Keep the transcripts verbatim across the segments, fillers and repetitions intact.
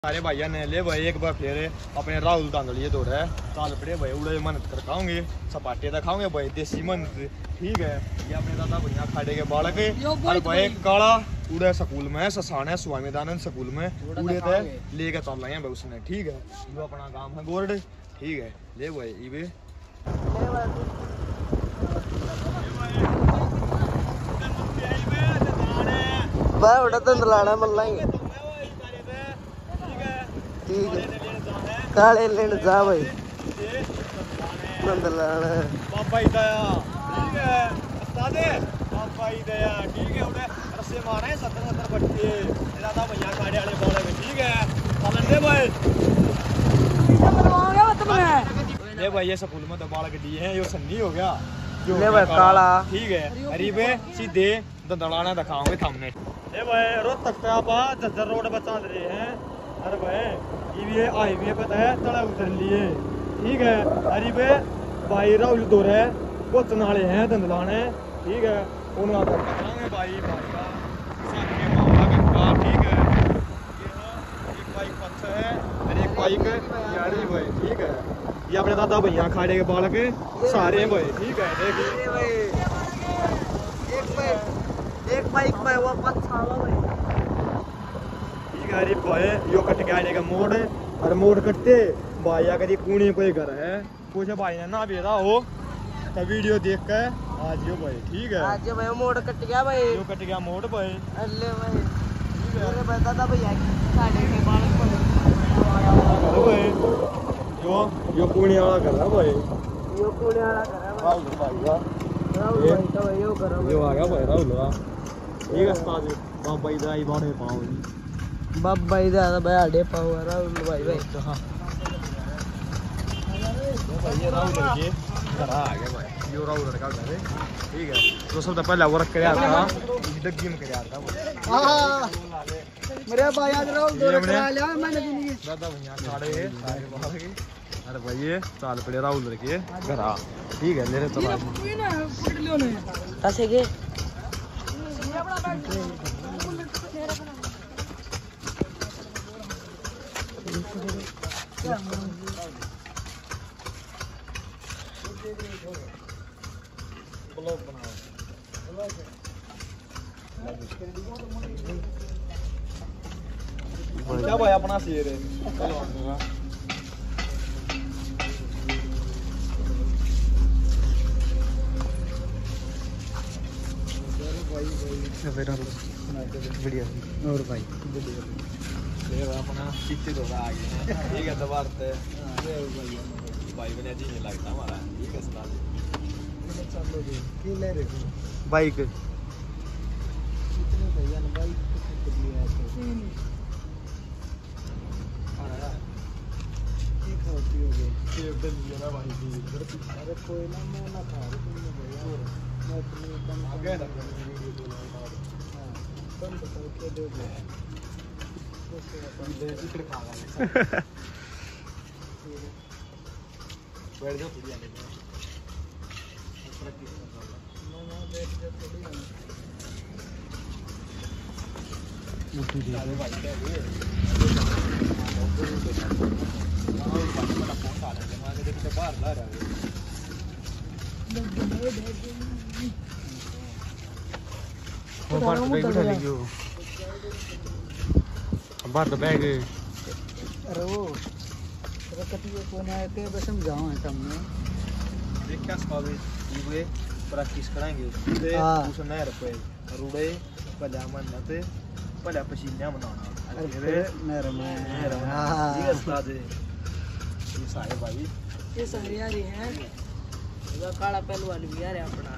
सारे भाइया ने ले भाई एक बार फिर अपने राहुल दांदलिए दौड़ है चाल पड़े भाई उड़े मेहनत कर खाओगे सपाटे दिखाओगे भाई देसी मेहनत ठीक है। ये अपने दादा भैया खाड़े के बालक और भाई काला उड़े स्कूल में ससाने स्वामी दानंद स्कूल में उड़े थे लेके चल रहे हैं भाई उसने ठीक है। जो अपना काम है गोरड ठीक है ले भाई ये भाई उड़ा दंदलाना मल्लाएंगे ठीक है काले लेने जा भाई दंदलाना बाबा ही दया ठीक है उस्तादे बाबा ही दया ठीक है उड़े रस्से मारे सत्तर सत्तर बट्टे दादा भैया खाड़े वाले बोले ठीक है चलन दे भाई बनवाओगे तुमने ले भाई ये स्कूल में तो बाल गड्डी है यो सन्नी हो गया जो ले भाई काला ठीक है अरे बे सीधे दंदलाना दिखाओगे सामने ले भाई रोज तक आप जज्जर रोड बचा रहे हैं अरे भाई ये भी हाईवे पे है तड़ा उतर लिए ठीक है। अरे बे भाई राहुल दो है वो चनाले हैं दंदलाने ठीक है उन्होंने बताओगे भाई भाई का सामने मामला गंगा ठीक है। ये एक बाइक पक्ष है और एक बाइक यारी भाई ठीक है। ये अपने दादा भैया खाड़े के बालक सारे भाई ठीक है देखिए एक बाइक एक बाइक पे वो पछा भाई अरे भाई यो कट के आने का मोड़ और मोड़ कटते भाई अगर ये कूने कोई घर है कुछ भाई ने ना भेजा हो तो वीडियो देख के आज यो भाई ठीक है आज भाई मोड़ कट गया भाई यो कट गया मोड़ भाई अल्ले भाई मेरे भाई दादा भैया साढ़े के बालक भाई यो यो कूने वाला घर है भाई यो कूने वाला घर है राहुल भाई का राहुल भाई का भाई यो घर है यो आ गया भाई राहुल का ठीक है उस्ताद बाबा भाई दाई बाड़े पाओ बाबा इधर भाई आड़े पाओ राहुल भाई भाई हां भाई ये राहुल के घर आ गया भाई यो राहुल का घर है ठीक है। तो सबसे पहले वर्क कराया था डग्गी में कराया था हां मेरे भाई आज राहुल दो करा लिया मैंने भी नहीं दादा भैया खाड़े है सारे बाहर के अरे भाई ये चाल पड़े राहुल के घर आ ठीक है ले रे चला पकड़ लियो ने कैसे के क्या भाई अपना शेर है बढ़िया और भाई अपना चिट्ठी तो आ गए ठीक है दोबार से भाई बने जी नहीं लगता हमारा ठीक है सलाह ले रहे बाइक कितने भैया ने बाइक कितने दिया है एक होती हो गई सेब दे लिया ना भाई जी अरे कोई ना मैं ना खा रही तुमने भैया मैं अपनी कम आगे ना वीडियो बोला हां बंद करके दे दो दे चिकड़ खा गया बैठ जाओ थोड़ी आने में ना ना बैठ जा थोड़ी ना मुट्ठी दे दे भाई क्या ये बाहर ला रहा है वो बाहर तो बैग उठा लियो बाहर तो बैग अरे वो रकटिए कौन आए थे बस समझाओ है तुमने देख क्या स्वाद ये प्रैक्टिस कराएंगे उसे नहर पे रुड़े पजामा नते पहले पसीना बनाना अरे नहर में नहर में ये उस्ताद ये सारे भाई ये सारे यार हैं ये काला पहलवान भी यार है अपना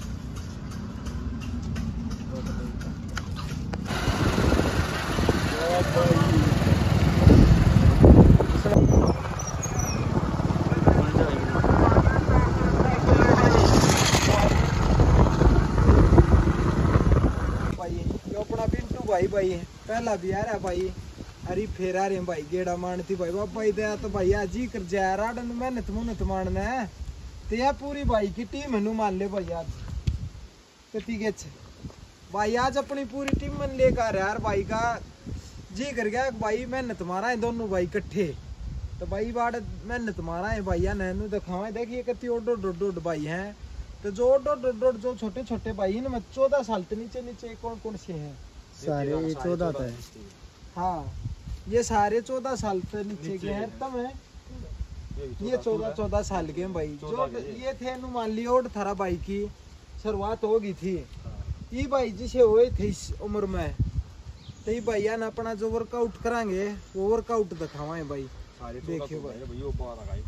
भाई भाई पहला भी आ रहा भाई अरे फेर आ रहे भाई गेड़ा मारती भाई बाबा इधर तो भाई आज ही कर जा राडन मेहनत मुहनत मारना है ते यार पूरी भाई की टीम है मान ले भाई आज तो ठीक है भाई आज अपनी पूरी टीम मन लेकर यार भाई का जी कर गया भाई मेहनत मारा है दोनों भाई इकट्ठे तो भाई बाड़ मेहनत मारा है भैया नैनू दिखावा देखिए कितनी ओडो डोड डोड भाई हैं तो जो ओडो डोड डोड जो छोटे छोटे भाई हैं चौदह साल के नीचे नीचे कौन कौन से हैं सारे चौदह था। हाँ ये सारे चौदह साल से नीचे के हैं तब है ये चौदह चौदह साल के हैं भाई जो ये थे नु मान लियो अठारह भाई की शुरुआत हो गई थी ये भाई जिसे हुए थे इस उम्र में तो ये भैया ना अपना जो वर्कआउट कराएंगे वो वर्कआउट दिखावा है भाई देखियो भाई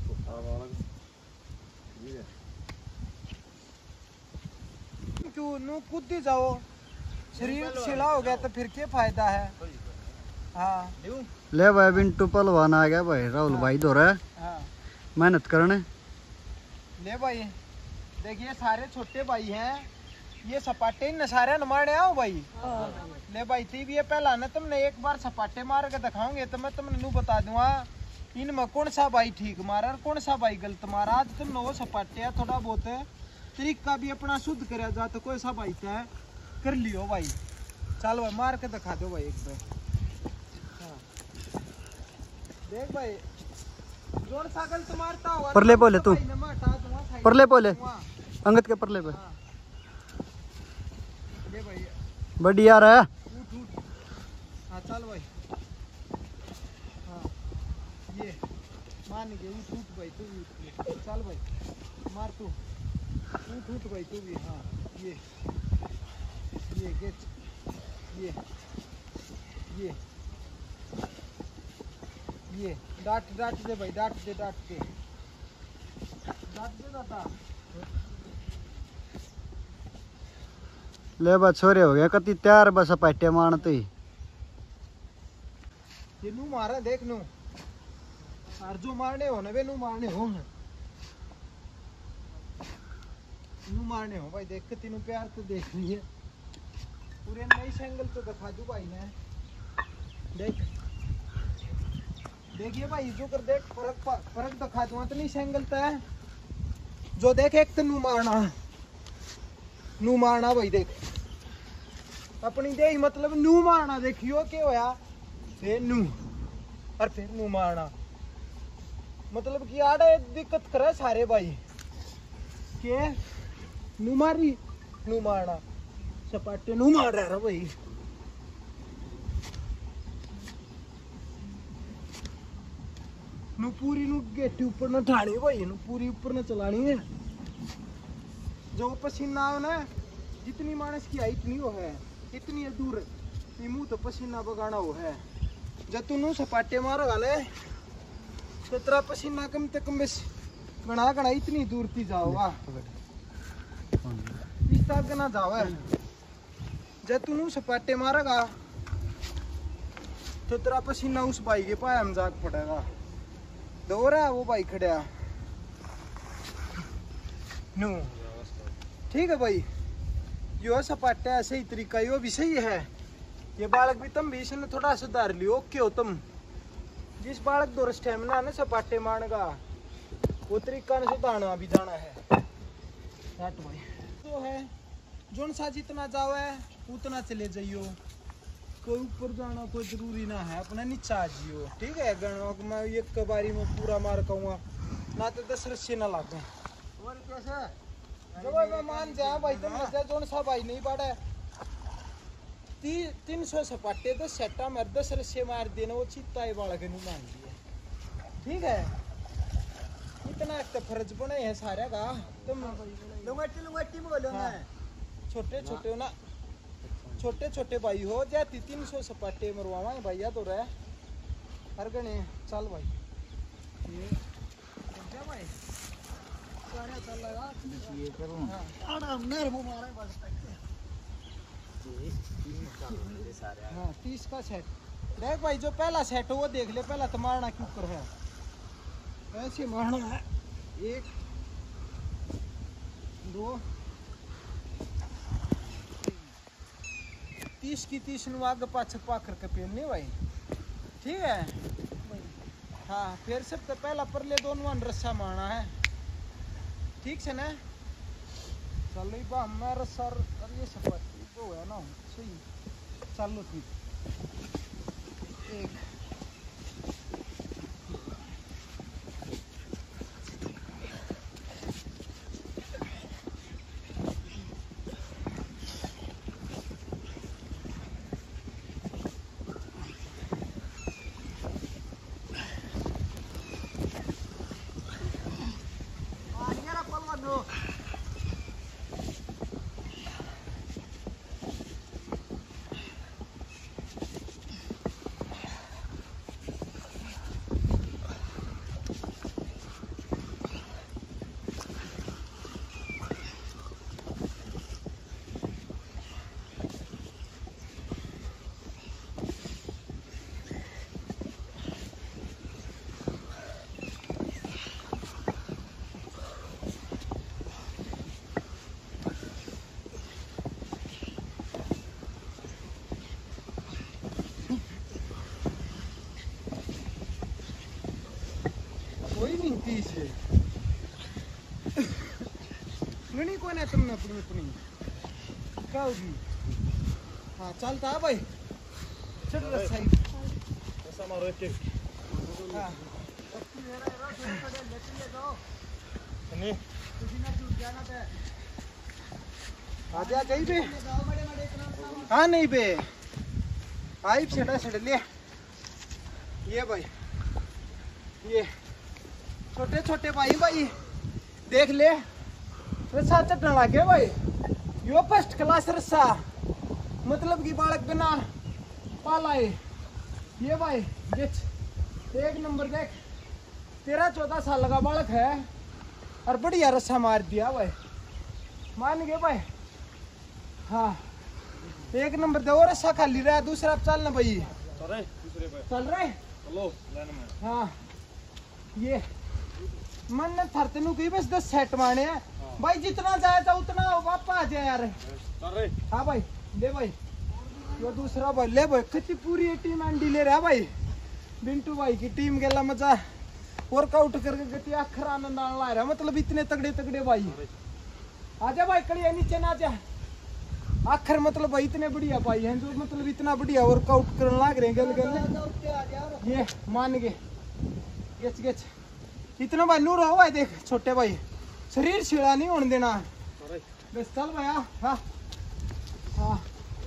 क्यों नु कूद ही जाओ शरीर छिला हो गया तो फिर क्या फायदा है। हाँ ले भाई बिंटू पहलवान आ गया भाई राहुल हाँ। भाई दौरा हाँ मेहनत करने ले भाई देखिए सारे छोटे भाई हैं ये सपाटे न सारे न मारने आओ भाई ले भाई थी भी ये पहला ना तुमने एक बार सपाटे मार के दिखाओगे तो मैं तुमने नू बता दूंगा इनमें कौन सा भाई ठीक मारा और कौन सा भाई गलत मारा। आज तुमने वो सपाटे थोड़ा बहुत तरीका भी अपना शुद्ध कराया जा तो कोई सा भाई तय कर लियो भाई। चल भाई मार के दिखा दो भाई एक बार। हाँ देख भाई जोर सा गलत मारता होगा परले बोले तू परले बोले अंगद के परले पे बढ़िया रहा उठ उठ। हाँ चल भाई हाँ ये मान गए उठ उठ भाई तू भी चल भाई मार तू उठ उठ भाई तू भी। हाँ ये ये गेट ये ये ये डांट डांट दे भाई डांट दे डांट दे डांट दे दादा। ले बा छोरे हो गया कति तैयार बस पाटे मारते ही ये नू मारा देख नू और जो मारने हो ना वे नू मारने हो नू मारने हो भाई देख के तीनों प्यार तो देख लिए पूरे नई एंगल तो दिखा दू भाई ने देख देखिए भाई जो कर देख फर्क फर्क दिखा दूंगा तो नहीं एंगल तो है जो देख एक तो नू मारना नू मारना भाई देख अपनी दे मतलब नू मारना देखियो क्या होया फिर नू और फिर नू मारना मतलब कि आड़े दिक्कत करे सारे भाई के नू मारी नू मारना सपाटे नू मार रहा भाई। नू पूरी नू गेटी ऊपर न ठानी भाई नू पूरी ऊपर न चलानी है जो पसीना हो ना जितनी मानस की है इतनी वो है इतनी है दूर मुंह तो पसीना बगाना वो है जब तू नू सपाटे मारोगा ना तो तेरा पसीना कम से कम बस गणा गणा इतनी दूर थी जाओगा इस तरह ना जाओ जब तू नू सपाटे मारेगा तो तेरा पसीना उस भाई के पाया में जाग पड़ेगा दो रहा वो भाई खड़ा नू ठीक है भाई यो सपाटा ऐसे ही तरीका यो भी सही है। ये बालक भी तुम भी इसने थोड़ा सुधार लियो क्यों तुम जिस बालक दो स्टेमिना ना सपाटे मारने वो तरीका ने सुधारना भी जाना है भाई तो है जोन सा जितना जाओ है उतना चले जाइयो कोई ऊपर जाना कोई जरूरी ना है अपना नीचा जियो ठीक है गणों मैं एक बारी में पूरा मार कहूँगा ना तो दस रस्सी ना लागे और कैसे जो मैं मान जा भाई तुम मजा जोन सा भाई नहीं पड़ा ती तीन सौ सपाटे दस सेटा मार दस रस्से मार देना वो चित्ता ही बालक नहीं मान दिया ठीक है इतना एक तो फर्ज बने हैं सारे का तुम लुंगटी लुंगटी बोलो ना छोटे छोटे ना छोटे छोटे भाई हो जाती तीन सौ सपाटे मरवावा भैया तो रहे हर गणे चल भाई ये क्या भाई सारे चल लगा ये करूं हां नर वो मारे बस हाँ तीस का सेट देख भाई जो पहला सेट हो वो देख ले पहला तो मारना क्यों कर है ऐसे मारना है एक दो तीस की तीस आगे पाछे पा करके पहननी भाई ठीक है हाँ फिर सब तो पहला परले दोनों रस्सा मारना है ठीक से ना चलो बा मैं रस्सा ये सब वो है ना सही चलो ठीक एक कोई नहीं तीस है नहीं कोई ना तुमने अपनी अपनी क्या होगी हाँ चलता है भाई चल रहा साइड ऐसा मारो एक एक हाँ नहीं आजा गई बे हाँ नहीं बे आई छड़ा छड़ लिया ये भाई ये छोटे छोटे भाई भाई देख ले रस्सा चटने लगे भाई यो फर्स्ट क्लास रस्सा मतलब कि बालक बिना पालाए ये भाई देख एक नंबर देख तेरह चौदह साल का बालक है और बढ़िया रस्सा मार दिया भाई मान गए भाई हाँ एक नंबर दे और रस्सा खाली रहा दूसरा चलना भाई चल रहे दूसरे पे चल रहे चलो लाइन में हाँ ये मन ने थर तेनू कही बस दस सेट मारने हैं भाई जितना जाए तो उतना वापस आ जाए यार चल रहे हाँ भाई ले भाई ये दूसरा भाई ले भाई कितनी पूरी टीम एंडी ले रहा भाई बिंटू भाई की टीम गेला मजा वर्कआउट करके गति आखिर आनंद आने ला रहा मतलब इतने तगड़े तगड़े भाई आजा भाई कड़िया नीचे ना जा आखिर मतलब भाई इतने बढ़िया भाई हैं जो मतलब इतना बढ़िया वर्कआउट करने लग रहे हैं गल गल ये मान गए गेच गेच इतना भाई नूर हो भाई देख छोटे भाई शरीर छिड़ा नहीं होने देना बस चल भाई हाँ हाँ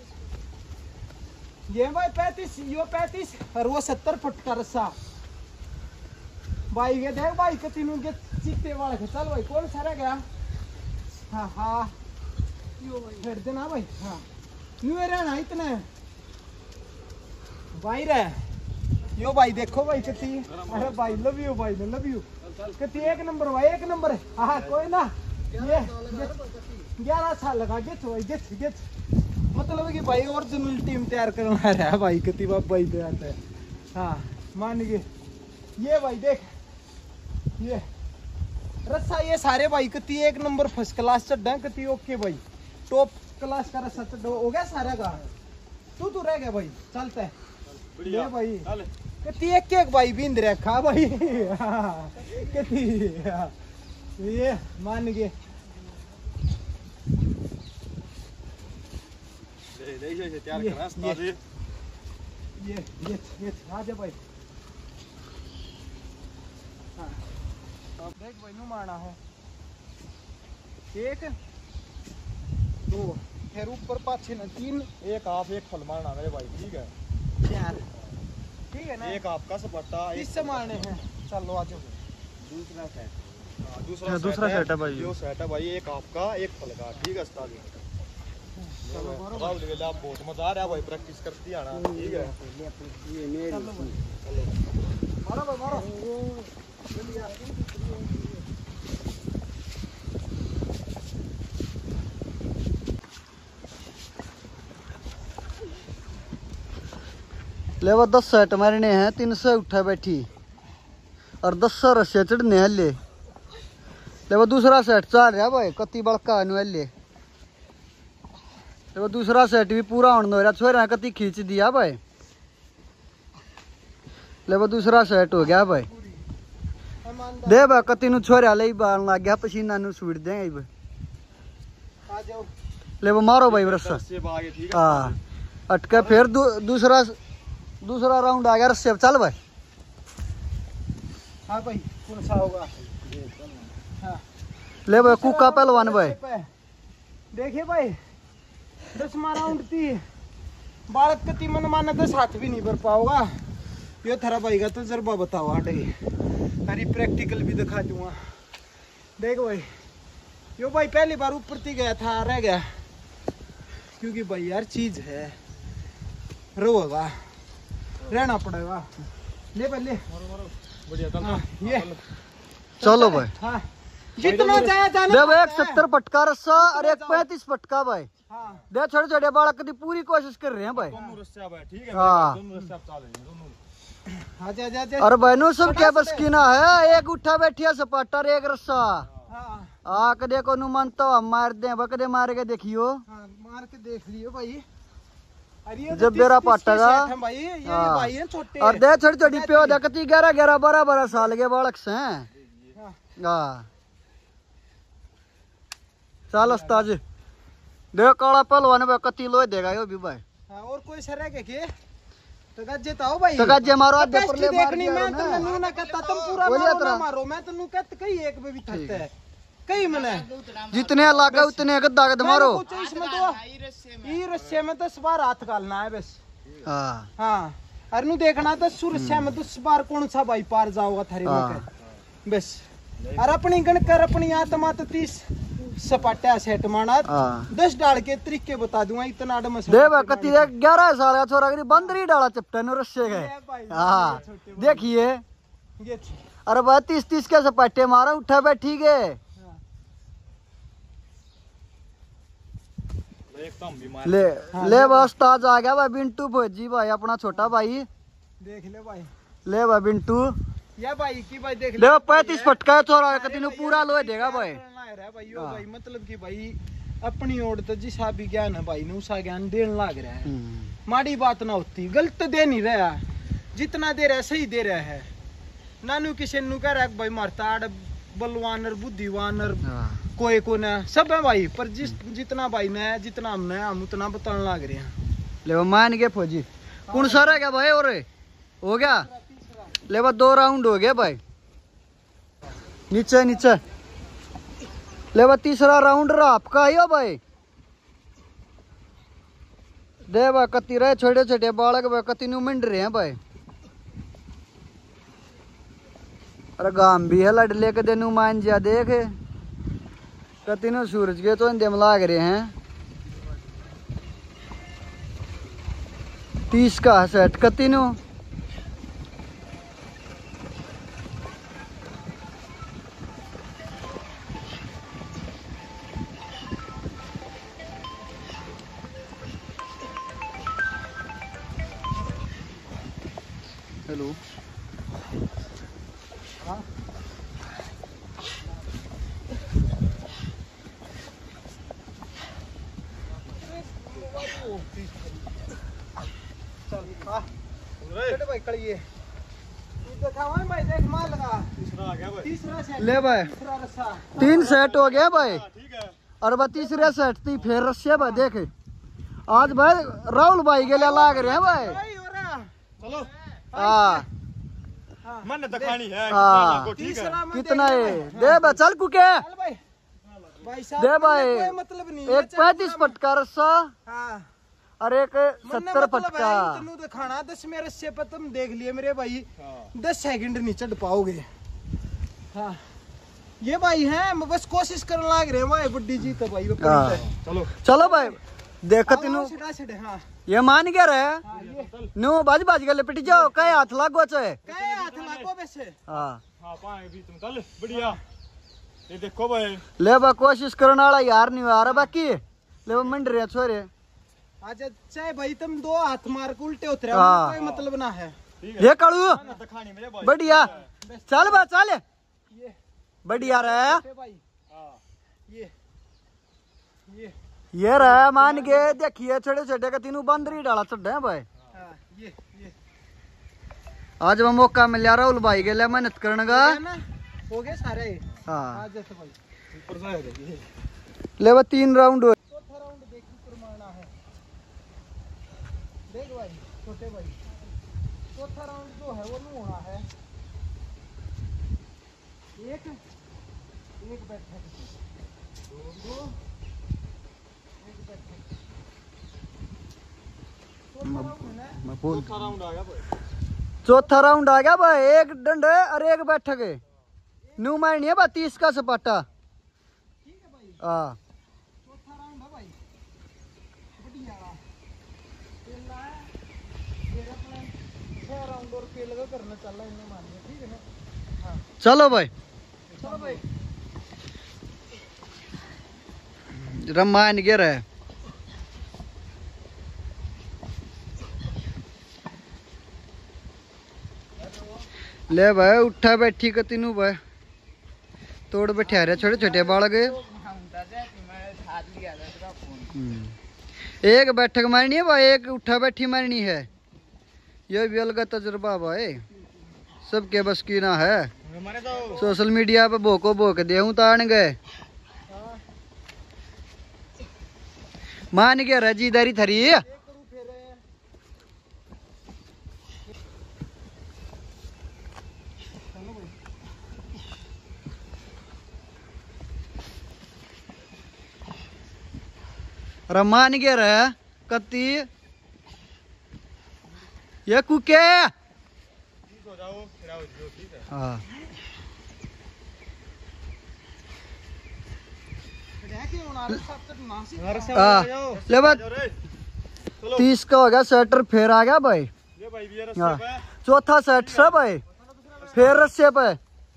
ये भाई पैंतीस यो पैंतीस और वो सत्तर फुट का रस्सा भाई ये देख भाई कति नू के चित्ते वाले थे चल भाई कौन सारा गया हाँ हाँ फेर देना भाई हाँ न्यू रहना इतने भाई रे यो भाई देखो भाई कति अरे भाई लव यू भाई लव यू कति एक नंबर भाई एक नंबर हाँ कोई ना ये ग्यारह साल लगा गेट भाई गेट गेट मतलब कि भाई ओरिजिनल टीम तैयार करना रहा है भाई कति बाप भाई पे आता है हाँ मान गए ये भाई देख ये रस्सा ये सारे भाई कति एक नंबर फर्स्ट क्लास चढ़ा कति ओके भाई टॉप क्लास का रस्सा चढ़ा हो गया सारा का तू तू रह गया भाई चलता है ये भाई कति एक एक भाई बिंद रखा भाई कति ये मान गए तैयार करा ये ये ये ये आ जा भाई हाँ देख भाई नू मारना हो एक दो फिर ऊपर पाछे ना तीन एक आप एक फल मारना मेरे भाई ठीक है चार ठीक है ना एक आपका सपाटा किससे मारने हैं चलो आ जाओ दूसरा सेट दूसरा दूसरा सेट है भाई जो सेट है भाई एक आपका एक फल का ठीक है उस्ताद चलो मारो भाई आप बहुत मजा आ रहा है भाई प्रैक्टिस करती है ना ठीक है मारो भाई मारो ले वो दस सेट मारने हैं तीन सौ उठा बैठी और दस सौ रस्से चढ़ने हैं ले ले वो दूसरा सेट चल रहा भाई कति बड़का ले ले वो दूसरा सेट भी पूरा होने दो रहा छोरा कति खींच दिया भाई ले वो दूसरा सेट हो गया भाई दे भाई कति नु छोरा ले बाल लग गया पसीना नु छूट देंगे भाई आ जाओ ले वो मारो भाई रस्सा से आगे ठीक है हाँ अटका फिर दू, दूसरा दूसरा राउंड आ गया रस्से पे, चल भाई। हाँ भाई कौन सा होगा? हाँ ले भाई कुका पहलवान भाई। देखिए भाई दसवा राउंड थी, बालक कति मन माना दस हाथ भी नहीं भर पाओगा। ये थारा भाई का तजर्बा बताओ हटे, अरे प्रैक्टिकल भी दिखा दूंगा। देख भाई यो भाई पहली बार ऊपर थी गया था, रह गया क्योंकि भाई यार चीज है, रोगा रहना पड़ेगा। ले भाई ले हाँ, ये चलो भाई। हाँ जितना जाया जाना दे भाई एक सत्तर पटका रस्सा और एक पैंतीस पटका भाई। हाँ दे छोटे छोटे बालक की पूरी कोशिश कर रहे हैं भाई। दोनों रस्से भाई, ठीक है हाँ। दोनों रस्से आप चाल रहे हैं दोनों। हाँ जा जा जा और बहनों सब क्या बस की ना है, एक उठा बैठिया सपाटा और एक रस्सा। हाँ आ कदे को नु मानता हम मार दे, कदे मार के देखियो। हाँ मार के देख लियो भाई। अरे ये जब तो बेरा तीस- तीस के पाटेगा। सेट हैं भाई, ये हाँ। भाई हैं छोटे। और दे छोटी छोटी प्यो देखती ग्यारह ग्यारह बारह बारह साल के बालक से हैं। हाँ। हाँ चल उस्ताद जी दे काला पहलवान भाई कति लोहे देगा यो भी भाई। हाँ और कोई सर है के के तो गज्जे तो आओ भाई। तो गज्जे मारो आधे पर कैस्टी ले मार देखनी, दिया मैं ना। तो नन्नू ना कहता तुम पूरा बोलिए मारो तरह। ना मारो, मैं तन्नू कहता कई एक में भी थकता है कई मने जितने लागा उतने गद्दा गद मारो। कुछ इसमें तो ई रस्से में दस बार हाथ डालना है बस। हाँ हाँ अरे नु देखना दस सुरस्या में दस बार कौन सा भाई पार जाओगा थारे हाँ। में बस। और अपनी गणकर अपनी आत्मा तो तीस सपाटा सेट माना हाँ। दस डाल के तरीके बता दूंगा इतना आडम दे भाई कति एक ग्यारह साल का छोरा करी बंदरी डाला चपटे नु रस्से गए। हाँ देखिए ये अरे भाई तीस तीस के सपाटे मारा उठा बैठी गए। एक तो हम भी मार ले ले बस ताज आ गया भाई बिंटू फौजी भाई अपना छोटा भाई। देख ले भाई ले भाई बिंटू या भाई की भाई देख ले पैंतीस पटका है छोरा कति नु पूरा लोहे देगा भाई। भाई यो भाई मतलब कि भाई अपनी ओर तो जिसा भी ज्ञान है भाई ने उसा ज्ञान देने लग रहा है। माड़ी बात ना होती, गलत दे नहीं रहा, जितना दे रहा है सही दे रहा है। नानू किसी नु कह रहा है भाई मारता आड़ बलवान और बुद्धिवान और कोई को ना सब है भाई, पर जिस जितना भाई ने जितना हमने हम उतना बताने लग रहे हैं। ले वो मान गए फौजी कौन सा रह गया भाई और हो गया। ले वो दो राउंड हो गया भाई। नीचे नीचे ले वो तीसरा राउंड रहा आपका ही हो भाई। दे भाई कति रहे छोटे छोटे बालक भाई कति नु मिंड रहे हैं भाई। अरे गाम भी है लड़ले के दिन मान जा देख कति नु सूरज के तो इंदे में लाग रहे हैं। तीस का सेट कति नु हेलो भाई कड़िए दिखावा भाई देख मार लगा तीसरा आ गया भाई। तीसरा सेट ले भाई तीसरा रस्सा तीन सेट हो गया भाई। ठीक है और बा तीसरे सेट थी फिर रस्से भाई देख आज भाई राहुल भाई के लिए लाग रहे हैं भाई। भाई हो रहा चलो हाँ मन दिखानी है हाँ। को, ठीक है तीसरा में कितना देख है ले भाई। दे भाई चल कुके चल भाई भाई साहब दे भाई कोई मतलब नहीं है, एक चल पैंतीस पूरा- पटका रस्सा हाँ और एक मन्ने सत्तर मतलब पटका। है, तन्नू दिखाना दस में रस्से पर तुम देख लिए मेरे भाई हाँ। दस सेकंड नहीं चढ़ पाओगे। हाँ ये भाई हैं मैं बस कोशिश करने लग रहे हैं भाई बुड्ढी जी तो भाई वो हाँ। पॉइंट है। चलो चलो भाई देख आओ, तीनू आओ, सीधा सीधे, हाँ ये मान गया रहे हाँ, ये नु बाज बाज के लिपट जाओ कई हाथ लागो चाहे। कहे हाथ लागो वैसे हाँ हाँ पाए बीच में चल बढ़िया। ये देखो भाई ले बा कोशिश करने वाला यार नहीं आ रहा बाकी ले वो मंड रहे छोरे। अच्छा चाहे भाई तुम दो हाथ मार के उल्टे उतरे हाँ। कोई मतलब ना है। ठीक है ये काड़ू मन दिखानी मेरे भाई। बढ़िया चल बा चल ये बढ़िया रहे ये भाई हाँ। ये ये ये रहे मान के देखिए छोटे छोटे का तीनों बंदरी डाला चढ़े भाई। हाँ ये ये आज वो मौका मिल राहुल भाई के लिए मेहनत करने का। हो गया ना हो गए सारे हाँ आज जैसे भाई ऊपर जाएगा ये। ले वो तीन राउंड हो चौथा राउंड देखी पर मारना है। देख भाई छोटे भाई चौथा राउंड जो है वो नहीं होना है। एक एक बैठक, दो दो एक बैठक। चौथा राउंड है मैं बोल चौथा राउंड आ गया भाई। चौथा राउंड आ गया भाई। एक डंडे और एक बैठक है। न्यू माइंड है भाई, तीस का सपाटा। ठीक है भाई, हाँ चौथा राउंड है भाई। बढ़िया खेलना है। फिर अपने छह राउंड और खेल का करना चल रहा है इन्हें मारने, ठीक है ना। हाँ चलो भाई। चलो भाई। रमान गिर है। ले भाई उठा बैठी का तीनों भाई तोड़ बैठा रहे छोटे छोटे बाल गए। एक बैठक मारनी है भाई, एक उठा बैठी मारनी है। ये भी अलग तजुर्बा भाई, सबके बस की ना है। तो सोशल मीडिया पे भोको भोक दे हूँ तान गए। मान गया रजीदारी थरी। रमान गया रहा कत्ती ये कुके। ठीक हो जाओ, फिर आओ जो ठीक है। हाँ हाँ ले बा चलो तीस का हो गया सेटर। फिर आ गया भाई। ये भाई भी ये हाँ रस्ते पे चौथा सेट से भाई। फिर रस्से पे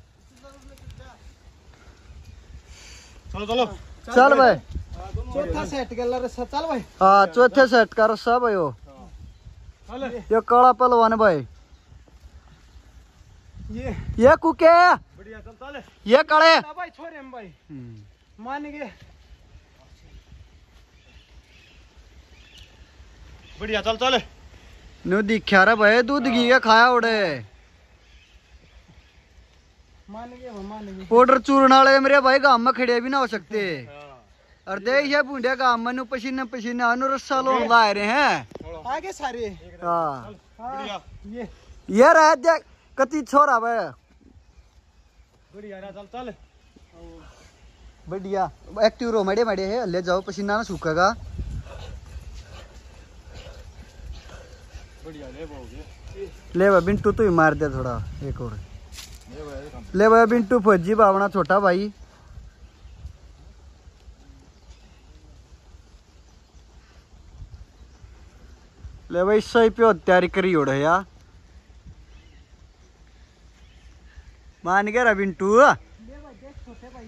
चलो चलो चल भाई। चौथा सेट गला रस्सा चल भाई। हाँ चौथे सेट का रस्सा भाई। वो चल ये काला पहलवान भाई। ये ये कुके बढ़िया चल चल ये कड़े। भाई छोरे हम भाई मान गए। बढ़िया चल चल नु दिखा रहा भाई दूध घी का खाया उड़े। मान गए मान गए। पाउडर चूरन वाले मेरे भाई गांव में खड़े भी ना हो सकते। और देख ये बूढ़े गांव में नु पसीने पसीने अनु रस्सा लोग ला रहे हैं। आगे सारे। हाँ बढ़िया ये ये रह दे कति छोरा भाई। बढ़िया ना चल चल बढ़िया एक्टिव रो मड़े मड़े है। ले जाओ पसीना ना सूखेगा। बढ़िया ले बोगे ले भाई बिंटू तू ही मार दे थोड़ा एक और। ले भाई ले भाई बिंटू फौजी बावना छोटा भाई। ले भाई सही पे तैयारी करी उड़े यार। मान गया रा बिंटू। ले भाई देख छोटे भाई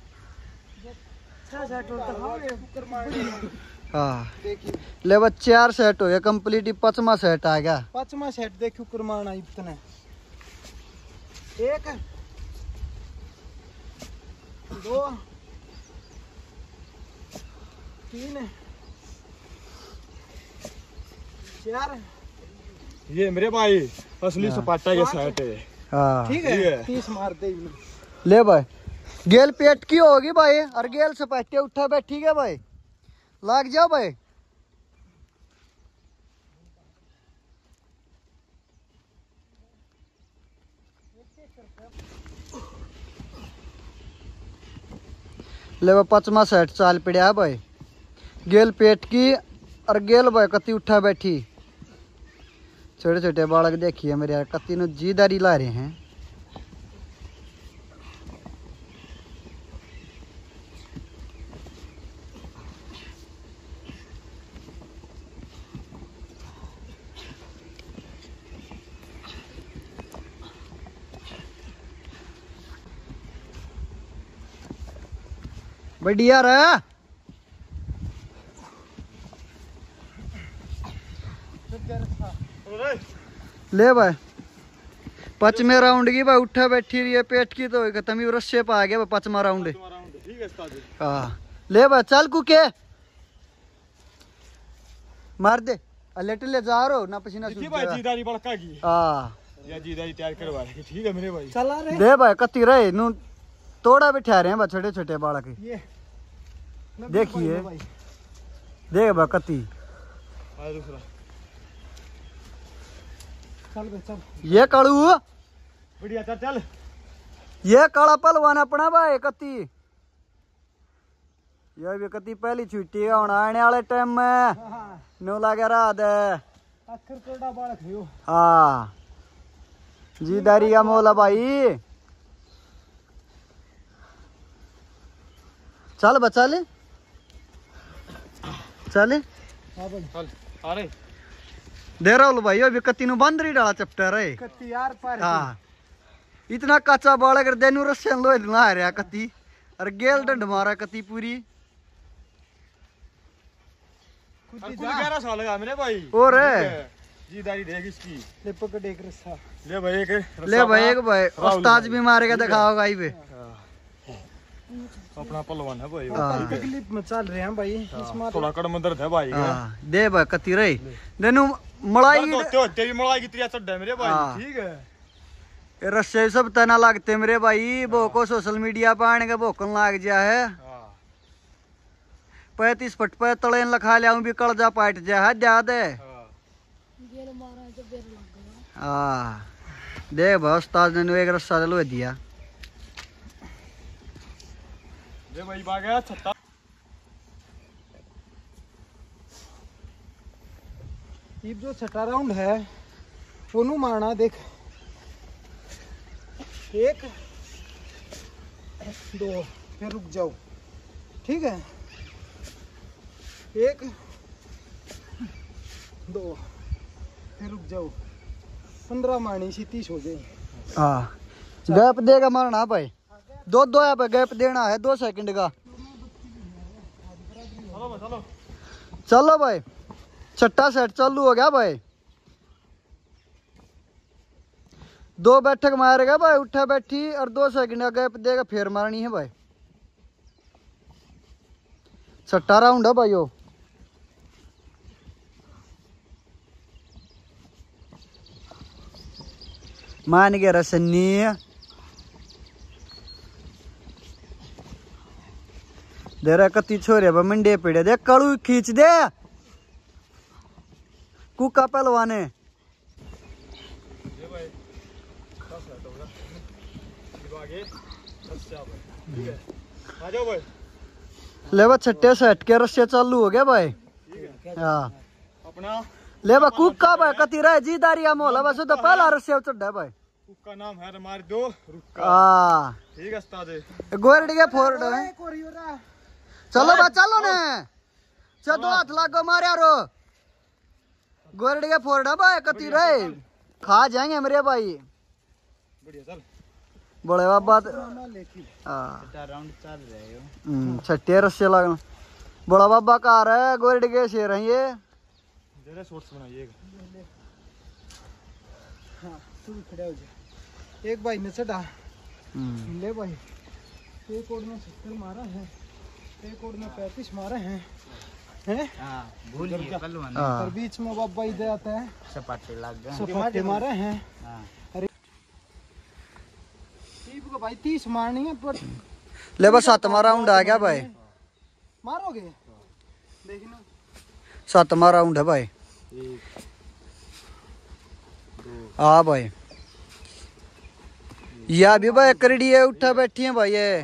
छह सेट होता है कुकर मार। हाँ देखिए ले भाई चार सेट हो गया कंप्लीट। पांचवा सेट आ गया। पांचवा सेट देखियो कुरमाना इतने। एक दो तीन चार। ये मेरे भाई असली सपाटा के सेट है। हाँ ठीक ठीक है है। तीस मार दे। ले भाई गेल पेट की होगी भाई। और गेल सपाटे उठा बैठी है भाई। लाग जाओ भाई। ले भाई पांचवा सेट चाल पड़ा है भाई। गेल पेट की और गेल भाई कति उठा बैठी। छोटे छोटे बालक देखिए मेरे यार कति नु जीदारी ला रहे हैं। बढ़िया रहा। ले भाई पचमे राउंड की भाई उठा बैठी रही है पेट की तो खत्म ही रस्से पे आ गया पचमा राउंड। ठीक है उस्ताद जी। हाँ ले भाई चल कुके मार दे। लेट ले जा रहो ना पसीना जी सूख भाई जाएगा। जीदारी बड़का की हाँ या जीदारी तैयार करवा रहे। ठीक है मेरे भाई चला रहे दे भाई कति रहे नु तोड़ा बिठा रहे हैं भाई छोटे छोटे बालक। ये देखिए देख भाई कति। आ दूसरा चल बे चल। ये कालू बढ़िया चल चल। ये काला पहलवान अपना भाई कत्ती ये भी कत्ती पहली छुट्टी का होना आने वाले टाइम में नो लगे रात है आखिर कोड़ा बाल खियो। हाँ जीदारी का मोला भाई चल बचा ले चले हां भाई चल आ रे दे रहा भाई अभी कत्ती नु बंद रही डाला चप्टर है कत्ती यार पर हाँ इतना कच्चा बाल अगर देनु रस्से लो ना रहा कत्ती और गेल डंड मारा कत्ती पूरी कुल ग्यारह साल लगा मेरे भाई और जीदारी देख इसकी। ले पकड़ एक रस्सा ले भाई एक ले भाई एक भाई उस्ताद भी मारेगा दिखाओ गाई पे अपना पहलवान है भाई। हाँ। तकलीफ में चल रहे हैं भाई इसमें थोड़ा कड़म दर्द है भाई। हाँ दे भाई कत्ती रही देनु मलाई होते होते भी मलाई की त्रिया चढ़ मेरे भाई। हाँ। ठीक है ये रस्से सब तना लगते मेरे भाई वो को सोशल मीडिया पे आने के भोकन लाग जा है पैंतीस फट पे तड़ेन लखा लिया भी कड़जा पाट जा है ज्यादा हाँ देख भाई उस्ताद ने एक रस्सा लो दिया ये भाई भाग गया छत्ता। ये जो छठा राउंड है सोनू मारना देख एक दो फिर रुक जाओ ठीक है एक दो फिर रुक जाओ पंद्रह मारनी सी तीस हो जाए। हाँ गैप देगा मारना भाई दो दो यहाँ पे गैप देना है दो सेकंड का। चलो चलो चलो भाई छठा सेट चालू हो गया भाई दो बैठक मारेगा भाई उठा बैठी और दो सेकंड का गैप देगा फिर मारनी है भाई छठा राउंड है भाई वो मान गया रसन्नी दे रहा कत्ती छोरे मंडे पेड़े दे कड़ू खींच दे कुका पहलवाने आ जाओ भाई। ले बा छठे सेट के रस्से चालू हो गया भाई। हाँ अपना ले बा कुका भाई कत्ती रहे जीदारिया मोहला बस तो पहला रस्से चढ़ा भाई उसका नाम है हमारे दो रुक्का। हाँ ठीक है उस्ताद गोरड के फोर्ड एक और ही हो रहा है। चलो बा चलो ने चलो हाथ लागो मारे रो गोरड के फोर्ड भाई कत्ती रहे खा जाएंगे मेरे भाई बढ़िया चल बड़े बाबा राउंड चल रहे हो छठे रस्से लगन बड़ा बाबा कार है गोरड के शेर है ये जरा शॉर्ट्स बनाइए। हाँ तू भी खड़ा हो जा। एक भाई ने चढ़ा ले भाई एक और ने सत्तर मारा है एक और ने पैंतीस मारे हैं हैं हाँ। और बीच में बाबा इधर आता है सपाटे लग गए सपाटे मारे हैं। अरे टीप को भाई तीस मारनी है पर ले बस सातवां राउंड आ गया भाई मारोगे देखना सातवां राउंड है भाई हाँ भाई या भी भाई करड़ी है उठा बैठी है भाई ये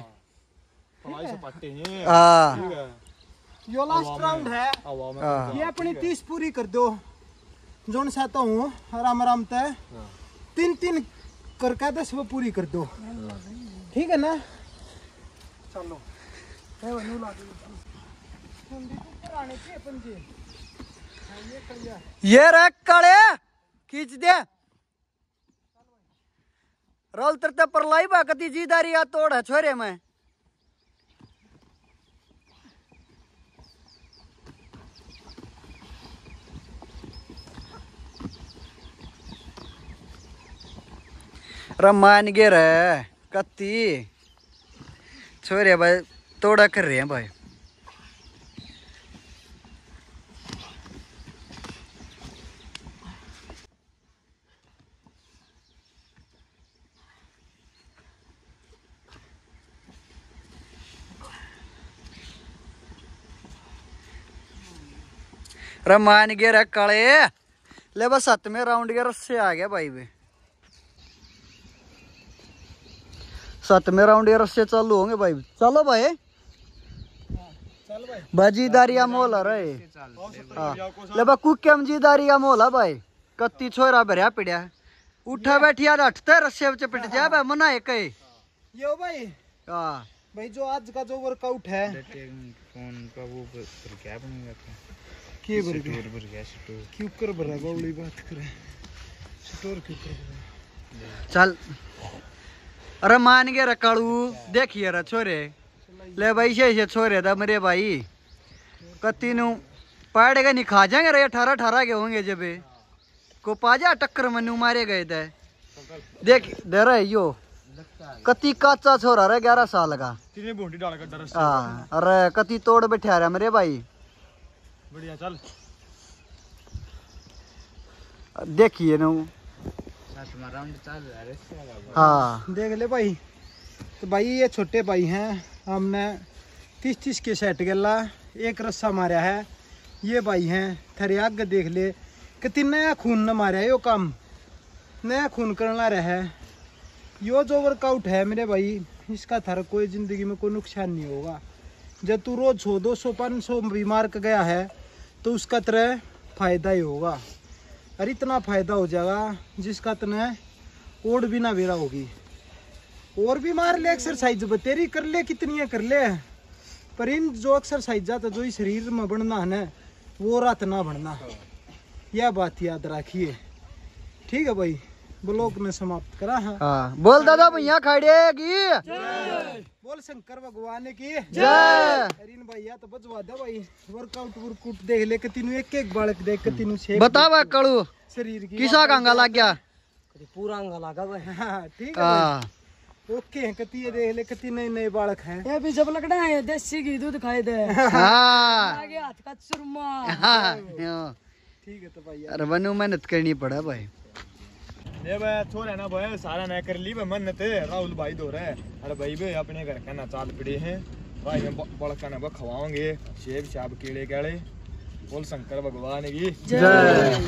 हाँ यो लास्ट राउंड है ये अपनी तीस पूरी कर दो जोन चाहता हूँ आराम आराम तय तीन तीन करके दस वो पूरी कर दो ठीक है ना चलो ये रे काले खींच दे रोल तरते पर लाई बा कती जीदारी आ तोड़ है छोरे में रमान गे रे कत्ती छोरे भाई तोड़ा कर रहे हैं भाई रमान गे रे काले ले बस सातवें राउंड के रस्से आ गया भाई वे। सातवें राउंड के रस्से चालू होंगे भाई। चलो भाई चल भाई बाजीदारी का मोल है रे। हाँ ले बा कुके मजीदारी का मोल है भाई। कत्ती छोरा भरया पिड़या उठा बैठिया अठते रस्से चपट जा भाई मना है कहे यो भाई। हाँ भाई जो आज का जो वर्कआउट है फोन का वो क्या बनेगा के भर स्टोर भर गया स्टोर क्यों कर भरा बावली बात करे स्टोर क्यों कर चल अरे मान के रकाड़ू देखिए रे छोरे ले भाई से से छोरे था मेरे भाई कत्ती नु पाड़ के नहीं खा जाएंगे रे अठारह अठारह के होंगे जब को पाजा टक्कर मनु मारे गए थे देख दे रहे यो कत्ती काचा छोरा रे ग्यारह साल का तीन बोंडी डाल कर डर हाँ अरे कत्ती तोड़ बैठा रहा मेरे भाई बढ़िया चल देखिए नु हाँ देख ले भाई। तो भाई ये छोटे भाई हैं हमने तीस तीस के सेट गला एक रस्सा मारा है। ये भाई हैं थरे आग देख ले कितनी नया खून न मारा यो काम नया खून करना रहा है। यो जो वर्कआउट है मेरे भाई इसका थर कोई जिंदगी में कोई नुकसान नहीं होगा। जब तू रोज सौ दो सौ पाँच सौ बीमार का गया है तो उसका तरह फायदा ही होगा और इतना फायदा हो जाएगा जिसका तने ओढ़ भी ना बेरा होगी। और भी मार ले एक्सरसाइज तेरी कर ले कितनी है कर ले पर इन जो एक्सरसाइज जाता जो इस शरीर में बढ़ना है ना वो रात ना बढ़ना यह बात याद रखिए। ठीक है भाई ब्लॉग में समाप्त करा है। हाँ बोल दादा भैया खड़ेगी बोल शंकर भगवान की जय। अरिन भैया तो बजवा दे भाई वर्कआउट वर्कआउट देख ले कि तीनों एक एक बालक देख के तीनों शेप बता बा कड़ू शरीर की किसा कांगा लग गया पूरा अंगा लगा भाई। हाँ ठीक है हाँ भाई। ओके हैं कती ये देख ले कती नए नए बालक हैं। ये भी जब लगना है देसी घी दूध खाए दे हाँ आगे हाथ का चूरमा। हाँ ठीक है तो भाई अरे बनु मेहनत करनी पड़ा भाई। ये भाई छोरा ना भाई सारा ना कर ली भाई मन थे राहुल भाई दो रहे अरे भाई भाई अपने घर का ना चाल पड़े हैं भाई हम बड़का ना खवाओगे सेब शाब कीड़े केड़े बोल शंकर भगवान की जय।